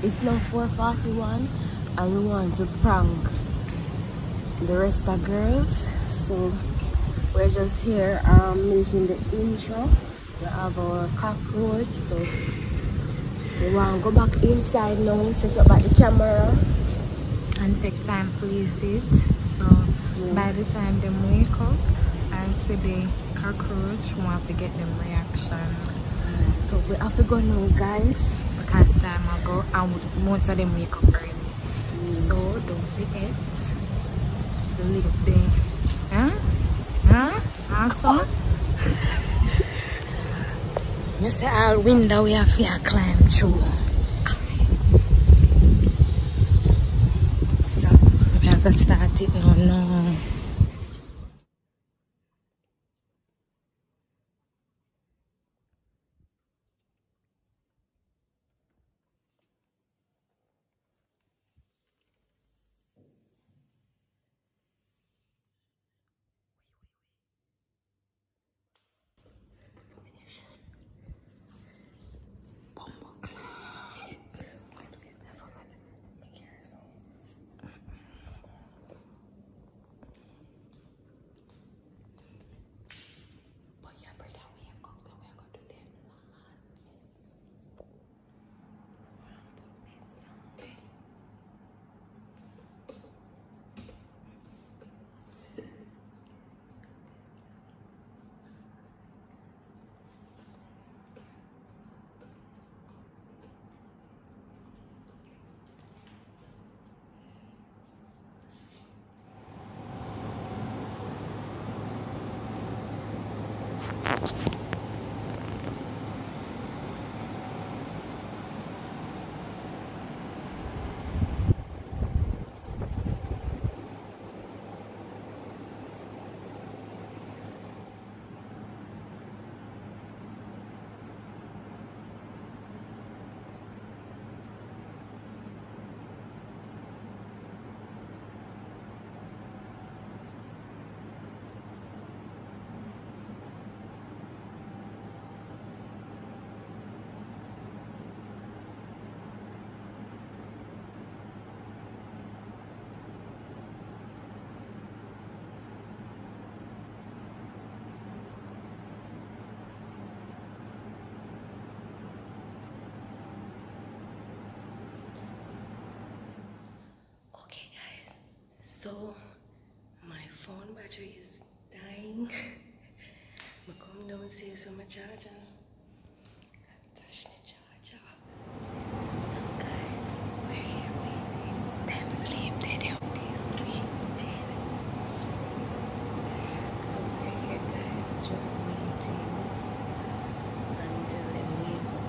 It's now 4:41 and we want to prank the rest of girls. So we're just here making the intro. We have our cockroach, so we want to go back inside now, set up the camera and take time place it. So by the time they wake up and see the cockroach, we have to get them reaction. So we have to go now, guys, because time ago and most of them wake up early. So don't forget to leave the awesome. You see all window we have to climb through. So we have to start it now. No. So my phone battery is dying. I come down and save some charger. Touch the charger. So guys, we're here waiting. Them sleep dead. They sleep dead. So we're here, guys, just waiting until they wake up.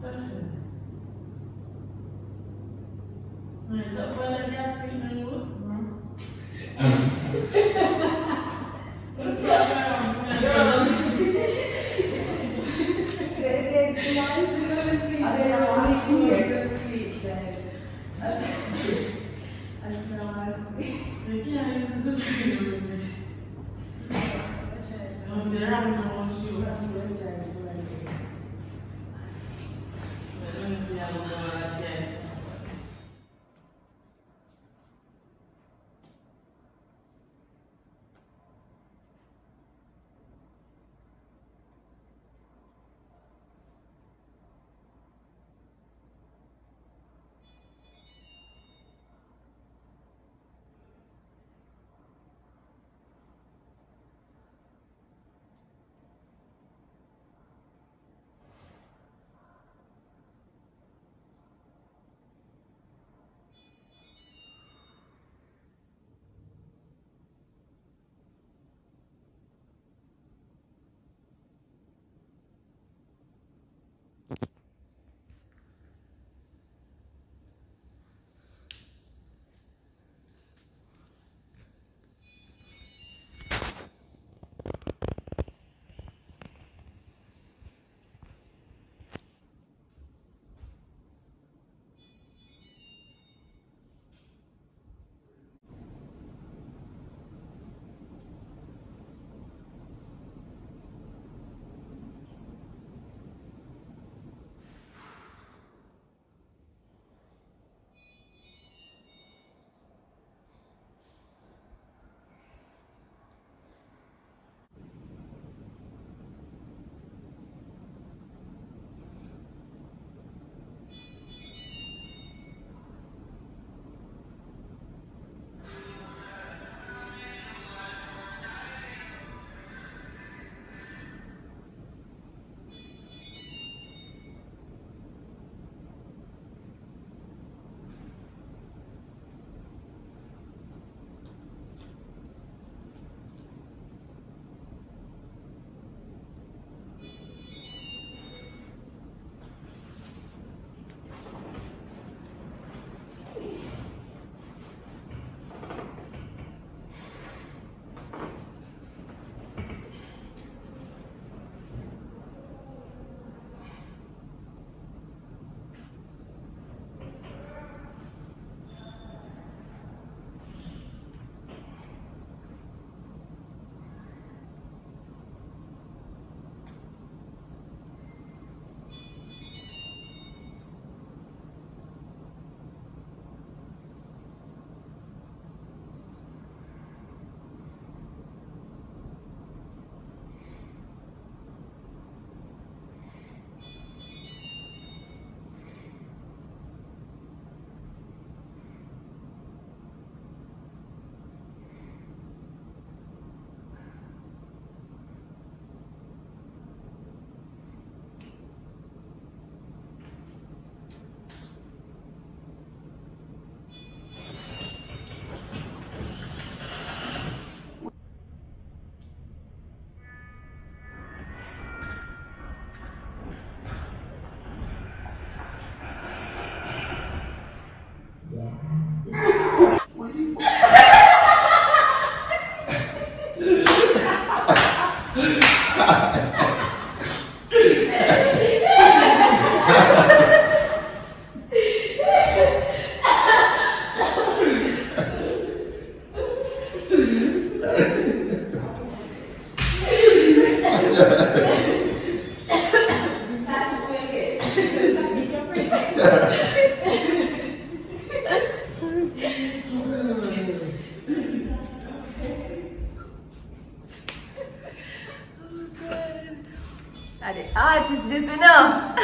Are the artist this enough?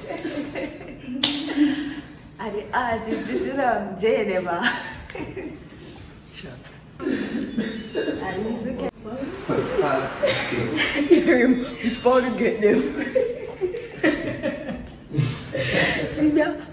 Are the artist this enough? Geneva. And he's okay. Hear him, he's about to get them. See now?